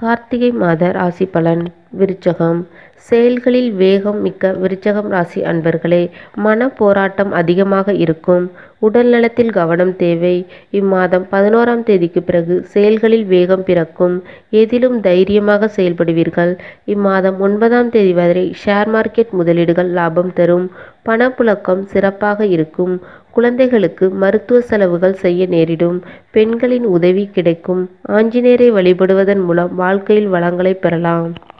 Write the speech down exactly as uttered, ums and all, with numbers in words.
கார்த்திகை மாத ராசி பலன். விருச்சகம். செயல்களில் வேகம் மிக்க விருச்சகம் ராசி அன்பர்களே, மன போராட்டம் அதிகமாக இருக்கும். உடல் நலத்தில் கவனம் தேவை. இம்மாதம் பதினோராம் தேதிக்கு பிறகு செயல்களில் வேகம் பிறக்கும். எதிலும் தைரியமாக செயல்படுவீர்கள். இம்மாதம் ஒன்பதாம் தேதி வரை ஷேர் மார்க்கெட் முதலீடுகள் லாபம் தரும். பணப்புழக்கம் சிறப்பாக இருக்கும். குழந்தைகளுக்கு மருத்துவ செலவுகள் செய்ய நேரிடும். பெண்களின் உதவி கிடைக்கும். ஆஞ்சநேயரை வழிபடுவதன் மூலம் வாழ்க்கையில் வளங்களை பெறலாம்.